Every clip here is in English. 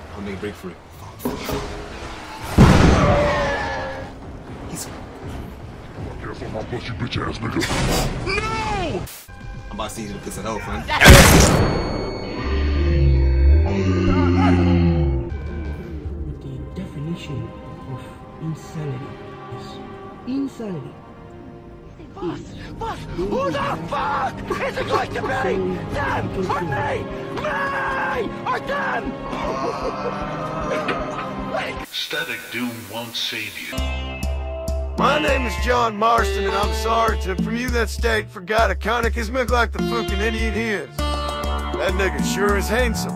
I'll make a break for it. He's... Careful my pussy bitch ass nigga. No! I'm about to see you to the piss of hell, friend. The definition of insanity is insanity. Boss, who the fuck is it going to be? Them or me? Me or them? Static Doom won't save you. My name is John Marston, and I'm sorry to from you that state forgot a conic is look like the fucking idiot he is. That nigga sure is handsome.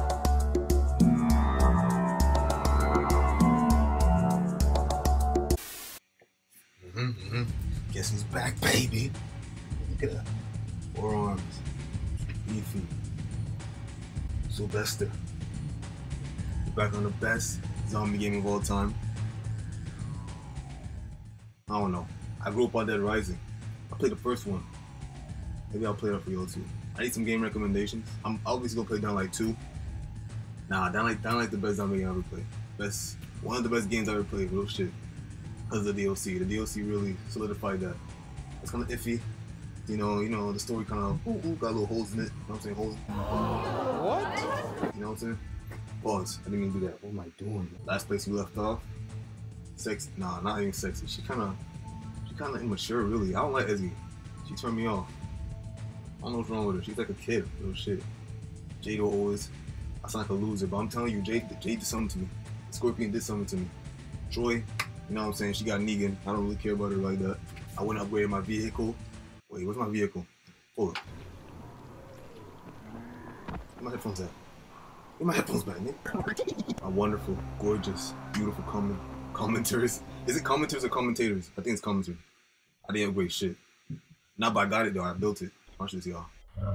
Guess who's back, baby? Look at that. 4 arms. Beefy. Sylvester. We're back on the best zombie game of all time. I don't know. I grew up on Dead Rising. I played the first one. Maybe I'll play that for y'all too. I need some game recommendations. I'm obviously gonna play Down Light 2. Nah, Down Light the best zombie game I ever played. One of the best games I ever played, real shit. Because of the DLC. The DLC really solidified that. It's kind of iffy. You know, the story kind of got little holes in it. You know what I'm saying? Holes. What? You know what I'm saying? Pause. I didn't mean to do that. What am I doing? Last place we left off. Sexy. Nah, not even sexy. She kind of immature, really. I don't like Ezzy. She turned me off. I don't know what's wrong with her. She's like a kid. Real shit. Jade always. I sound like a loser, but I'm telling you, Jade did something to me. Scorpion did something to me. Troy, you know what I'm saying? She got Negan. I don't really care about her like that. I went upgraded my vehicle. Wait, where's my vehicle? Hold up. Where my headphones at? Where my headphones back, man? My wonderful, gorgeous, beautiful commenters. Is it commenters or commentators? I think it's commenters. I didn't upgrade shit. Not but I got it though. I built it. Watch this, y'all.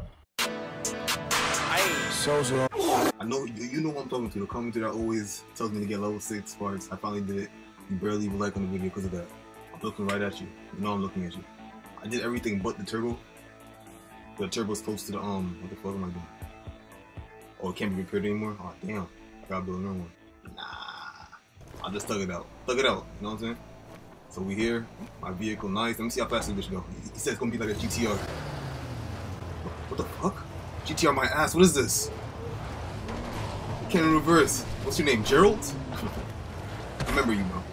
I know you know what I'm talking to. The commentator that always tells me to get level 6 parts. I finally did it. You barely even like on the video because of that. I'm looking right at you. You know I'm looking at you. I did everything but the turbo. The turbo's close to the what the fuck am I doing? Oh, it can't be repaired anymore? Oh damn. I gotta build another one. Nah. I'll just thug it out. Thug it out. You know what I'm saying? So we here. My vehicle nice. Let me see how fast this bitch go. He said it's gonna be like a GTR. What the fuck? GTR my ass. What is this? You can't reverse. What's your name? Gerald? I remember you, bro.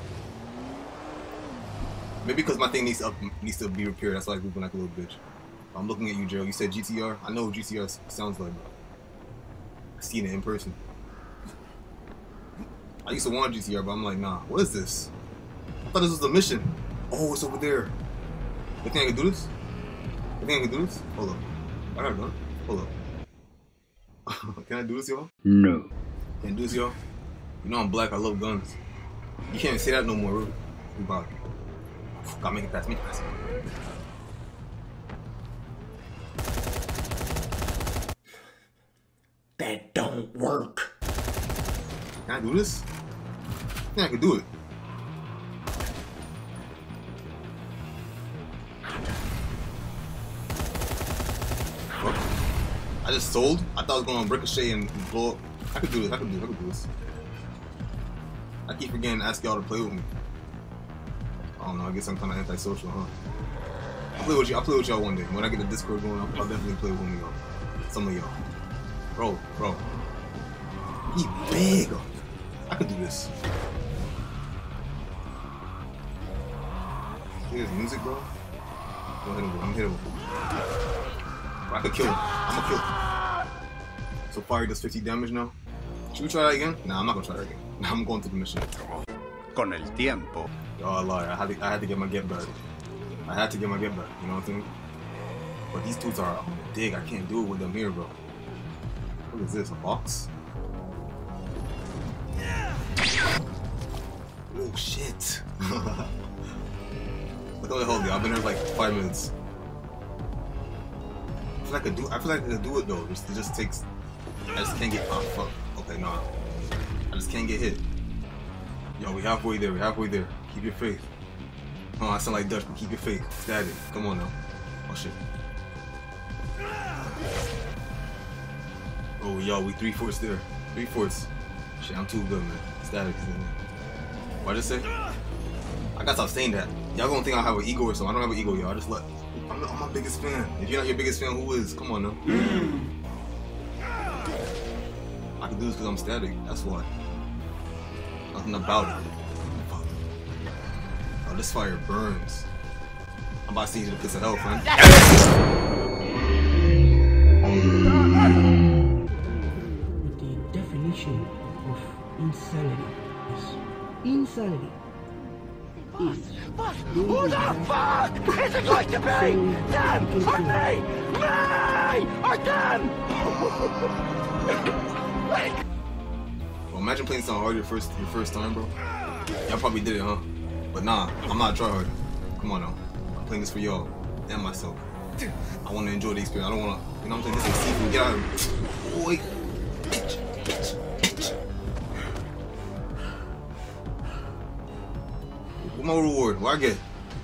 Maybe because my thing needs to be repaired. That's why I'm moving like a little bitch. I'm looking at you, Gerald. You said GTR. I know what GTR sounds like, bro. I've seen it in person. I used to want GTR, but I'm like, nah. What is this? I thought this was the mission. Oh, it's over there. You think I can do this? You think I can do this? Hold up. I got a gun. Hold up. Can I do this, y'all? No. Can I do this, y'all? You know I'm black. I love guns. You can't say that no more, really. We about it. Gotta make it fast. Make it fast. That don't work. Can I do this? I think I can do it. What? I just sold? I thought I was going on ricochet and blow up. I could do this. I could do this. I keep forgetting to ask y'all to play with me. I don't know. I guess I'm kind of antisocial, huh? I'll play with y'all one day. When I get the Discord going, I'll definitely play with one of y'all. Some of y'all. Bro. He big. I could do this. Here's music, bro. Go ahead and go. I'm hittable. Bro, I could kill him. I'm gonna kill him. So fire does 50 damage now. Should we try that again? Nah, I'm not gonna try that again. I'm going to the mission. Con el tiempo. Yo, I lied. I had to get my get back. I had to get my get back. You know what I'm saying? But these tools are big. I can't do it with them here, bro. What is this? A box? Oh shit! Look how the hell I've been here like 5 minutes. I feel like I could do it though. It just takes. I just can't get. Oh fuck. Okay, no. I just can't get hit. Yo, we halfway there. Keep your faith. Oh, I sound like Dutch, but keep your faith. Stab it. Come on now. Oh shit. Oh, yo, we 3/4 there. 3/4. Shit, I'm too good, man. Static. What'd I just say? I gotta stop saying that. Y'all gonna think I have an ego or something. I don't have an ego, y'all. I just let. I'm my biggest fan. If you're not your biggest fan, who is? Come on, now. I can do this because I'm static. That's why. Nothing about it. Oh, this fire burns. I'm about to see you to piss of hell, friend. But the definition of insanity is insanity is Who the fuck is it going to be? Them or me? Me or them? Well, imagine playing something hard your first time, bro. Y'all probably did it, huh? But nah, I'm not a tryhard. Come on now. I'm playing this for y'all and myself. I want to enjoy the experience. I don't want to, you know what I'm saying? This is seafood. Get out of here. Boy. What's my reward? What I get?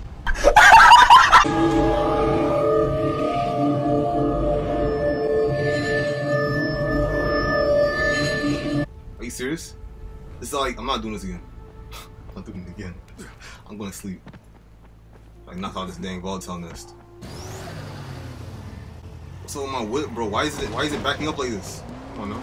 Are you serious? This is like, I'm not doing this again. I'm not doing it again. I'm going to sleep. Like, knock out this dang volatile nest. What's up with my whip, bro? Why is it backing up like this? Come on now.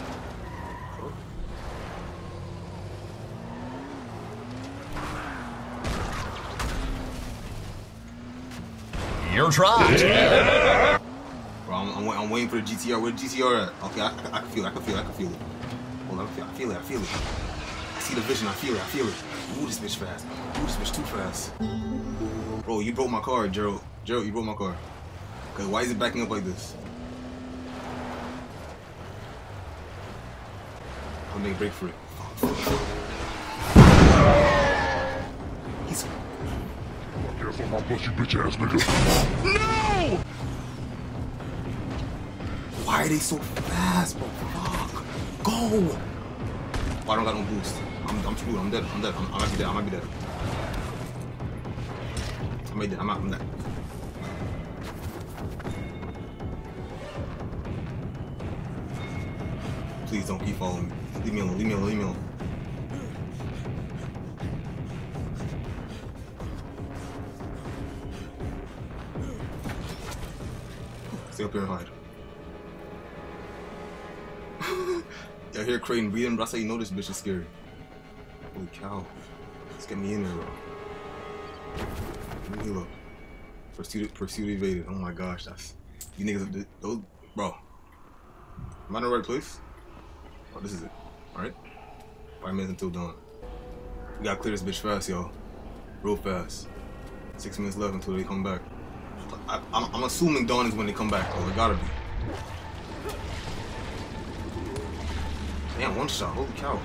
You're tried. Bro, I'm waiting for the GTR. Where the GTR at? Okay, I can feel it. Hold on, I feel it. I see the vision. I feel it. Ooh, this bitch fast. Ooh, this bitch too fast. Bro, you broke my car, Gerald. You broke my car. Cause why is it backing up like this? I'll make a break for it. He's... Careful, my pussy bitch ass nigga. No! Why are they so fast, bro? Fuck. Go! Oh, I don't got no boost. I'm screwed. I'm dead. I might be dead. I'm dead. Please don't keep following me. Leave me alone. Stay up here and hide. I hear Creighton breathing, but that's how you know this bitch is scary. Holy cow. Let's get me in there, bro. Let me look. Pursuit evaded. Oh my gosh, that's... You niggas... Those... Bro. Am I in the right place? Oh, this is it. Alright? 5 minutes until dawn. We gotta clear this bitch fast, y'all. Real fast. 6 minutes left until they come back. I'm assuming dawn is when they come back, though. It gotta be. Damn, one shot. Holy cow.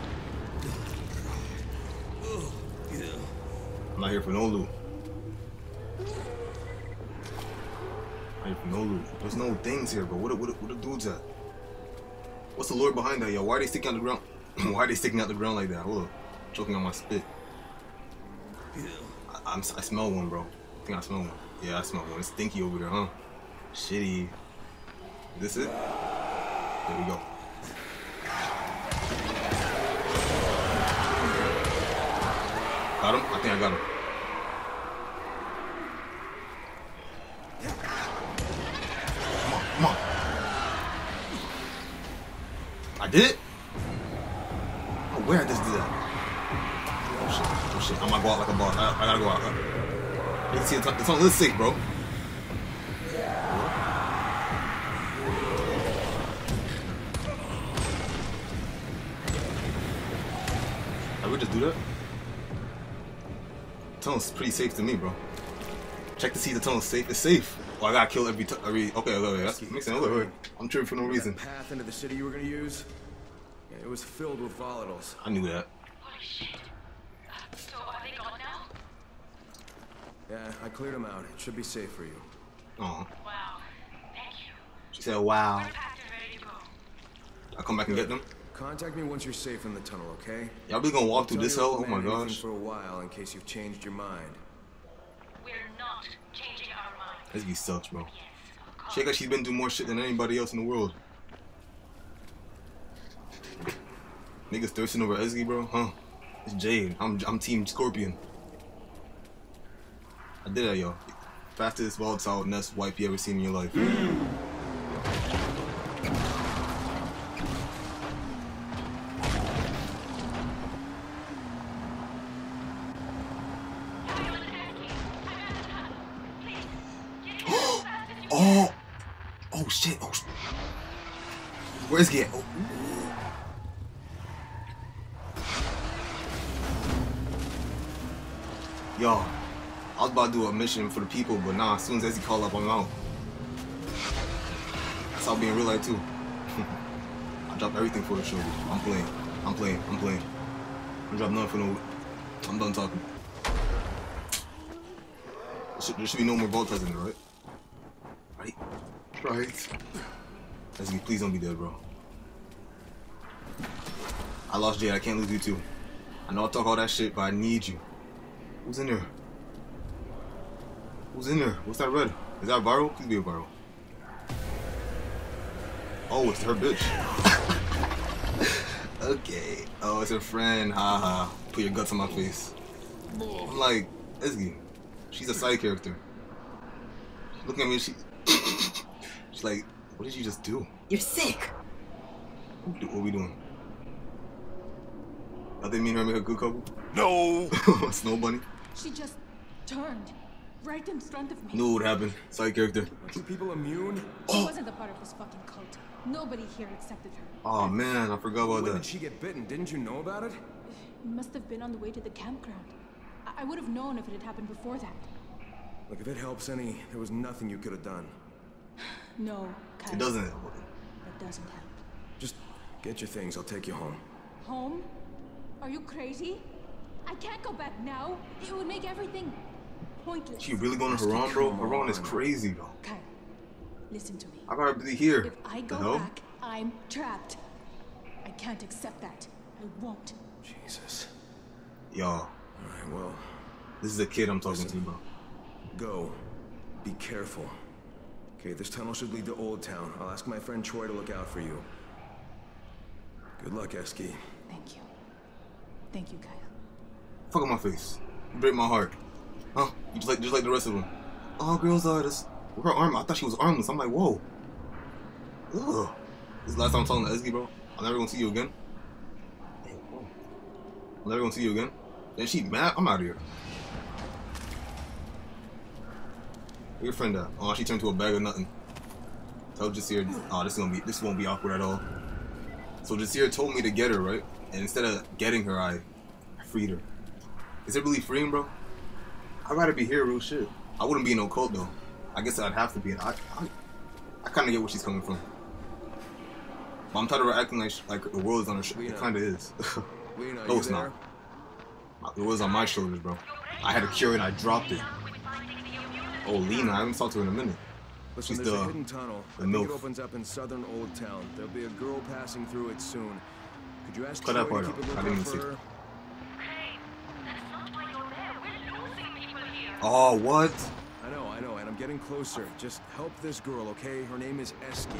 I'm not here for no loot. There's no things here, bro. What the dudes at? What's the lore behind that, yo? Why are they sticking out the ground? Why are they sticking out the ground like that? Hold up. Choking on my spit. I smell one, bro. I think I smell one. Yeah, I smell one. It's stinky over there, huh? Shitty. Is this it? There we go. Got him? I think I got him. Come on. I did it? Oh, where I just did that? Oh shit. I'm gonna go out like a boss. I gotta go out. You can see it's on a little sick, bro. I would just do that. The tunnel's pretty safe to me, bro. Check to see the tunnel's safe. It's safe. Oh, I gotta kill every. Okay. That makes sense. I'm tripping for no reason. That path into the city you were gonna use? Yeah, it was filled with volatiles. I knew that. Holy shit. So are they gone now? Yeah, I cleared them out. It should be safe for you. Oh. Wow. Thank you. She said, "Wow." We're packed and ready to go. I'll come back and get them. Contact me once you're safe in the tunnel, okay? Y'all be gonna walk through Tell this me hell? to Oh my plan anything gosh. for a while in case you've changed your mind. We're not changing our minds. This be sucks, bro. Yes, of course. She like she's been through more shit than anybody else in the world. Niggas thirsting over Ezgi, bro? Huh? It's Jade. I'm Team Scorpion. I did that, yo. Fastest volatile nest wipe you ever seen in your life. Oh shit! Oh, where's he at? Oh. Yo, I was about to do a mission for the people, but nah, as soon as Ezgi called up, I'm out. That's how I be in real life too. I drop everything for the show. I'm playing. I drop nothing for no. I'm done talking. There should be no more volatiles in there, right? Right. Ezgi, please don't be dead, bro. I lost Jade. I can't lose you too. I know I talk all that shit, but I need you. Who's in there? Who's in there? What's that red? Is that viral? Please be a viral. Oh, it's her bitch. Okay. Oh, it's her friend. Haha. Put your guts on my face. I'm like, Ezgi, she's a side character. Looking at me, she's like, what did you just do? You're sick. What are we doing? I think me and her make a good couple? No! Snow Bunny? She just turned right in front of me. Knew what happened. Side character. Aren't you people immune? She wasn't a part of this fucking cult. Nobody here accepted her. Oh man, I forgot about When that. did she get bitten? Didn't you know about it? Must have been on the way to the campground. I would have known if it had happened before that. Look, if it helps any, there was nothing you could have done. No, Kyle. It doesn't. That doesn't help. Just get your things, I'll take you home. Home? Are you crazy? I can't go back now. It would make everything pointless. She really going to Haran, bro? Come Haran is on. crazy, though. Kyle, listen to me. I gotta be here. If I The go hell? back, I'm trapped. I can't accept that. I won't. Jesus. Yo, Alright, well, this is a kid I'm talking to, bro. go. Be careful. Okay, this tunnel should lead to Old Town. I'll ask my friend Troy to look out for you. Good luck, Ezgi. Thank you. Thank you, Kyle. Fuck up my face. You break my heart. Huh? You just like the rest of them. Oh, girls are this. Her arm. I thought she was armless. I'm like, whoa. Ugh. This is the last time I'm talking to Ezgi, bro. I'm never gonna see you again. I'm never gonna see you again. And she mad? I'm out of here. Where your friend at? Oh, she turned to a bag of nothing. Tell Jasir, oh, this won't be awkward at all. So Jasir told me to get her, right? And instead of getting her, I freed her. Is it really freeing, bro? I'd rather be here, real shit. I wouldn't be in no cult though. I guess I'd have to be. I kind of get where she's coming from. But I'm tired of her acting like the world is on her shoulders. It kind of is. Lena, No, you it's there? not. The world's on my shoulders, bro. I had to cure it. I dropped it. Oh, Lena, I haven't talked to her in a minute. Listen, She's there's the a hidden tunnel. I the think MILF. it opens up in southern Old Town. There'll be a girl passing through it soon. Could you ask Cut Troy that part to keep a out. I lookout didn't for see it. her? Hey, that's not why you're there. We're losing people here. Oh, what? I know, and I'm getting closer. Just help this girl, okay? Her name is Ezgi.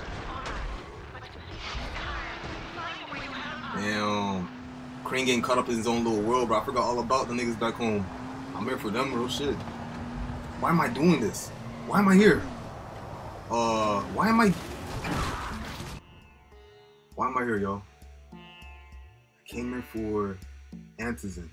Damn. Crane getting caught up in his own little world, bro. I forgot all about the niggas back home. I'm here for them, real shit. Why am I doing this? Why am I here? Why am I here, y'all? I came here for Antizin.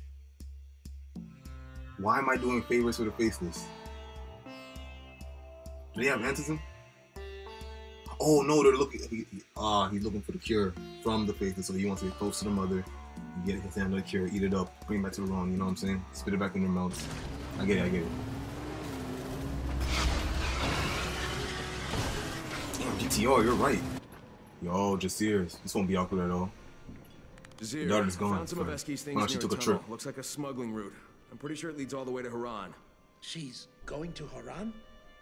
Why am I doing favors for the faceless? Do they have Antizin? Oh no, they're looking. He's looking for the cure from the faceless, so he wants to get close to the mother, get his hand on the cure, eat it up, bring it back to the wrong. You know what I'm saying? Spit it back in their mouths. I get it. Damn, GTR, you're right. Yo, Jasir, this won't be awkward at all. Jasir, Your daughter's gone. found some of Fine. Ezgi's Why things don't she near took a tunnel. trip? Looks like a smuggling route. I'm pretty sure it leads all the way to Haran. She's going to Haran?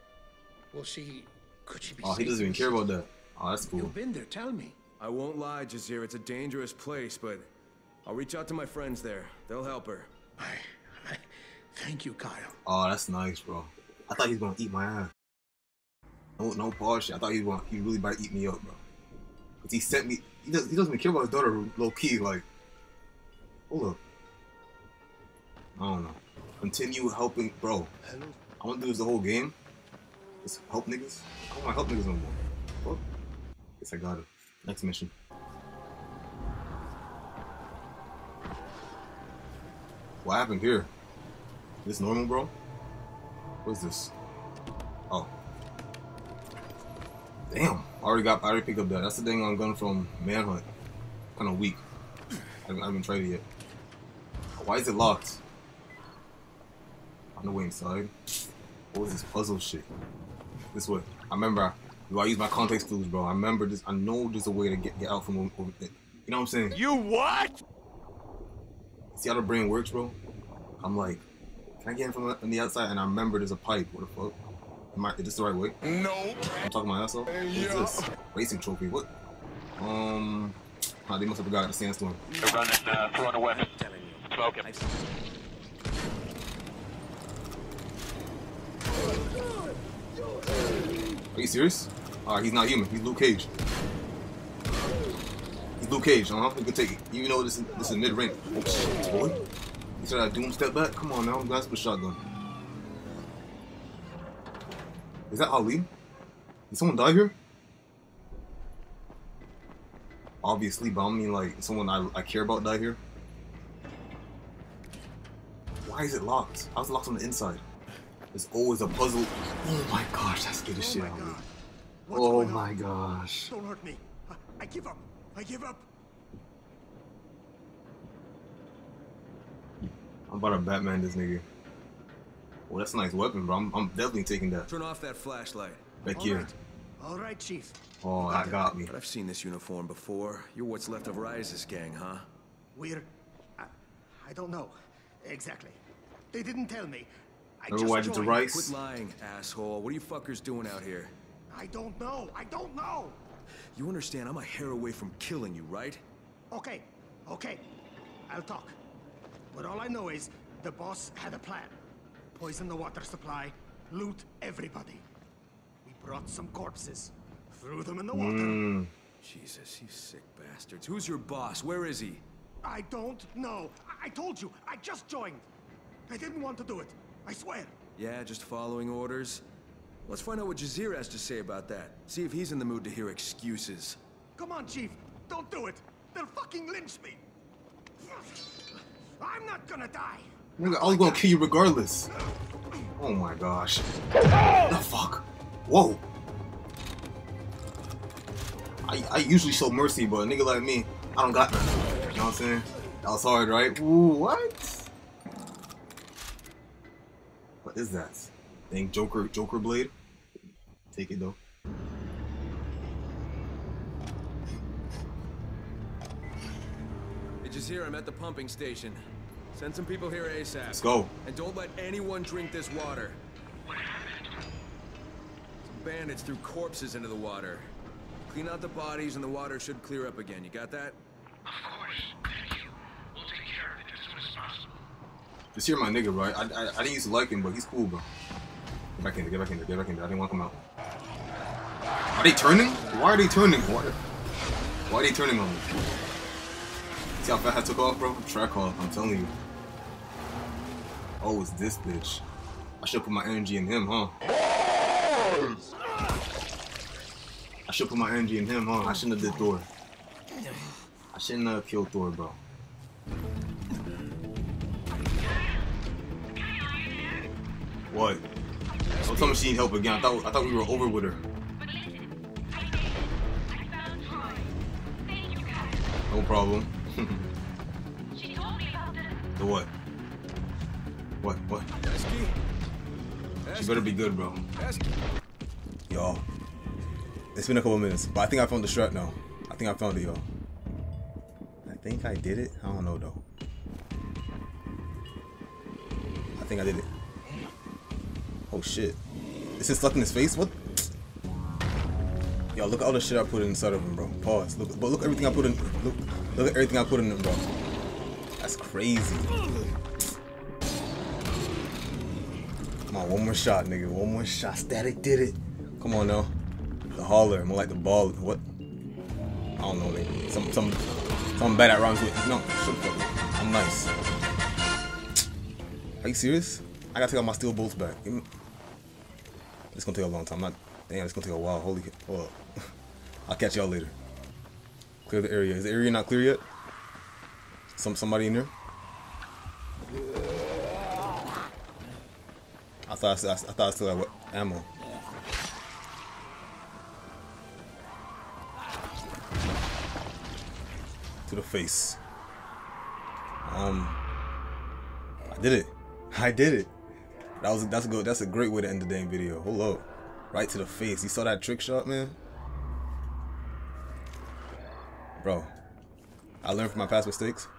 Could she be Oh, he doesn't even care about that. Oh, that's cool. You've been there, tell me. I won't lie, Jasir, it's a dangerous place, but I'll reach out to my friends there. They'll help her. I thank you, Kyle. Oh, that's nice, bro. I thought he was gonna eat my ass. No bullshit. I thought he really about to eat me up, bro. Cause he sent me. He doesn't even care about his daughter. Low key, like, hold up. I don't know. Continue helping, bro. I want to do this the whole game. Just help niggas. I don't want to help niggas no more. Fuck. Guess I got it. Next mission. What happened here? This normal, bro? What is this? Oh. Damn. I already picked up that. That's the thing on gun from Manhunt. Kind of weak. I haven't tried it yet. Why is it locked? On the way inside. What was this puzzle shit? This way. I remember. I use my context clues, bro. I remember this. I know there's a way to get out from over it. You know what I'm saying? You what? See how the brain works, bro? I'm like, can I get in from the outside? And I remember there's a pipe. What the fuck? Is this the right way? No. I'm talking my ass off? What is this? Racing trophy. What? They must have forgot the sandstorm. They're running through on the west. Smoke him. Are you serious? He's not human. He's Luke Cage. He's Luke Cage, You can take it. Even though this is mid-range. Oh shit, boy. You said I doom step back? Come on now, I'm glad for the shotgun. Is that Ali? Did someone die here? Obviously, but I mean like someone I care about died here. Why is it locked? How's it locked on the inside? There's always a puzzle. Oh my gosh, that scared the shit out of me. Oh my gosh. Don't hurt me. I give up. I give up. I'm about to Batman this nigga. Well, that's a nice weapon, bro. I'm definitely taking that. Turn off that flashlight. Back here. All right, Chief. Oh, that got me. But I've seen this uniform before. You're what's left of Rise's gang, huh? We're... I don't know. Exactly. They didn't tell me. Remember why I did to Rice? Quit lying, asshole. What are you fuckers doing out here? I don't know. I don't know. You understand I'm a hair away from killing you, right? Okay. Okay. I'll talk. But all I know is the boss had a plan. Poison the water supply, loot everybody. We brought some corpses, threw them in the water. Jesus, you sick bastards. Who's your boss? Where is he? I don't know. I told you, I just joined. I didn't want to do it. I swear. Yeah, just following orders? Let's find out what Jazir has to say about that. See if he's in the mood to hear excuses. Come on, Chief. Don't do it. They'll fucking lynch me. I'm not gonna die. Nigga, I was gonna kill you regardless. Oh my gosh. The fuck? Whoa. I usually show mercy, but a nigga like me, I don't got nothing. You know what I'm saying? That was hard, right? Ooh, what? What is that? Dang, Joker blade? Take it though. Hey, Jazir, I'm at the pumping station. Send some people here ASAP. Let's go. And don't let anyone drink this water. Some bandits threw corpses into the water. Clean out the bodies and the water should clear up again. You got that? Of course. Thank you. We'll take care of it as soon as possible. Just hear my nigga, right? I didn't used to like him, but he's cool, bro. Get back in there, get back in there, get back in there. I didn't want to come out. Are they turning? Why are they turning? Why are they turning on me? See how fast I took off, bro? Track off, I'm telling you. Oh, it's this bitch. I should put my energy in him, huh? I should put my energy in him, huh? I shouldn't have did Thor. I shouldn't have killed Thor, bro. What? Don't tell me she need help again. I thought we were over with her. No problem. The what? What? She better be good, bro. Y'all. It's been a couple minutes, but I think I found the strat now. I think I found it, y'all. I think I did it. I don't know, though. I think I did it. Oh, shit. Is it stuck in his face? What? Yo, look at all the shit I put inside of him, bro. Pause. Look everything I put in. Look at everything I put in him, bro. That's crazy. Come on, one more shot, nigga. One more shot. Static did it. Come on now. The hauler, more like the ball. What? I don't know, like some bad at rhymes with. No, shut the fuck up. I'm nice. Are you serious? I gotta take out my steel bolts back. It's gonna take a long time. Damn, it's gonna take a while. Holy, hold up. I'll catch y'all later. Clear the area. Is the area not clear yet? Somebody in there? I thought I still had ammo. To the face. I did it. I did it. That's a great way to end the damn video. Hold up. Right to the face. You saw that trick shot, man? Bro. I learned from my past mistakes.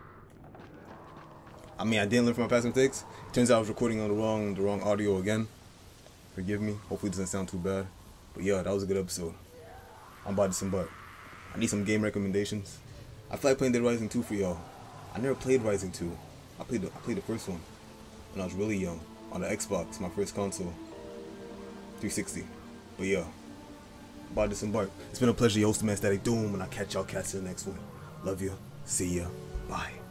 I mean, I didn't learn from my past mistakes. Turns out I was recording on the wrong audio again. Forgive me. Hopefully it doesn't sound too bad. But yeah, that was a good episode. I'm about to disembark. I need some game recommendations. I feel like playing Dead Rising 2 for y'all. I never played Rising 2. I played the first one when I was really young on the Xbox, my first console, 360. But yeah, about to disembark. It's been a pleasure, your host, man, Static Doom, and I'll catch y'all cats in the next one. Love you. See ya. Bye.